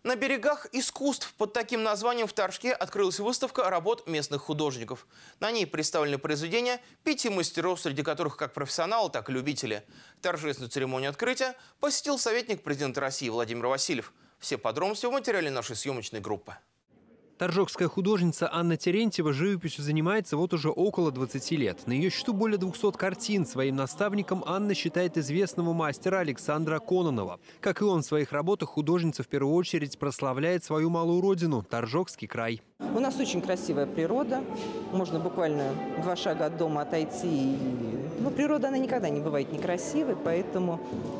На берегах искусств под таким названием в Торжке открылась выставка работ местных художников. На ней представлены произведения 5 мастеров, среди которых как профессионалы, так и любители. Торжественную церемонию открытия посетил советник президента России Владимир Васильев. Все подробности в материале нашей съемочной группы. Торжокская художница Анна Терентьева живописью занимается вот уже около 20 лет. На ее счету более 200 картин. Своим наставником Анна считает известного мастера Александра Кононова. Как и он в своих работах, художница в первую очередь прославляет свою малую родину – Торжокский край. У нас очень красивая природа. Можно буквально 2 шага от дома отойти. Но природа, она никогда не бывает некрасивой, поэтому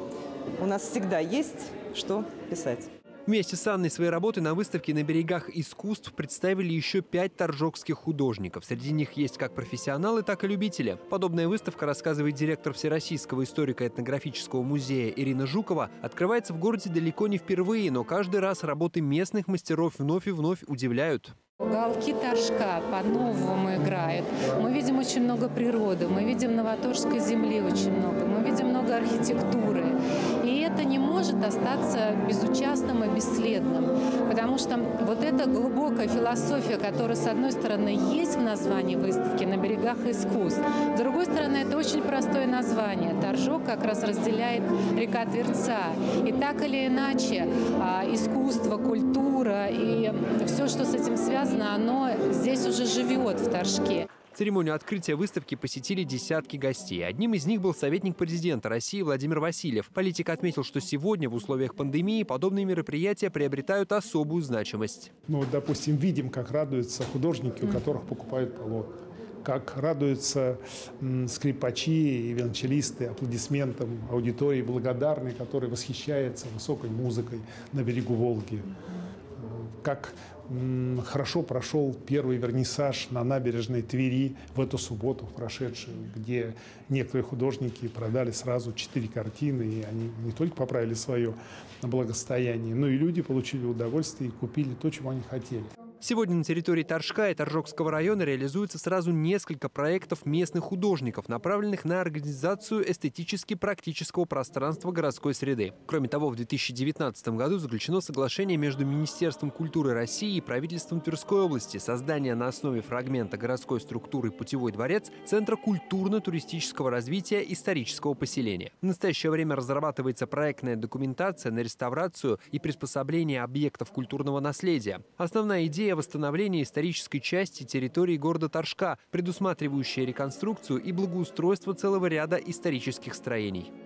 у нас всегда есть что писать. Вместе с Анной своей работы на выставке «На берегах искусств» представили еще 5 торжокских художников. Среди них есть как профессионалы, так и любители. Подобная выставка, рассказывает директор Всероссийского историко-этнографического музея Ирина Жукова, открывается в городе далеко не впервые, но каждый раз работы местных мастеров вновь и вновь удивляют. Уголки Торжка по-новому играют. Мы видим очень много природы, мы видим новоторжской земли очень много, мы видим много архитектуры. И это не может остаться безучастным и бесследным, потому что вот эта глубокая философия, которая, с одной стороны, есть в названии выставки «На берегах искусств», с другой стороны, это очень простое название. Торжок как раз разделяет река Тверца. И так или иначе, искусство, культура и все, что с этим связано, оно здесь уже живет в Торжке. Церемонию открытия выставки посетили десятки гостей. Одним из них был советник президента России Владимир Васильев. Политик отметил, что сегодня в условиях пандемии подобные мероприятия приобретают особую значимость. Допустим, видим, как радуются художники, у которых покупают полотна. Как радуются скрипачи и виолончелисты аплодисментам аудитории, благодарной, которая восхищается высокой музыкой на берегу Волги. Как хорошо прошел первый вернисаж на набережной Твери в эту субботу прошедшую, где некоторые художники продали сразу 4 картины, и они не только поправили свое благосостояние, но и люди получили удовольствие и купили то, чего они хотели. Сегодня на территории Торжка и Торжокского района реализуется сразу несколько проектов местных художников, направленных на организацию эстетически-практического пространства городской среды. Кроме того, в 2019 году заключено соглашение между Министерством культуры России и правительством Тверской области создания на основе фрагмента городской структуры «Путевой дворец» Центра культурно-туристического развития исторического поселения. В настоящее время разрабатывается проектная документация на реставрацию и приспособление объектов культурного наследия. Основная идея восстановления исторической части территории города Торжка, предусматривающая реконструкцию и благоустройство целого ряда исторических строений.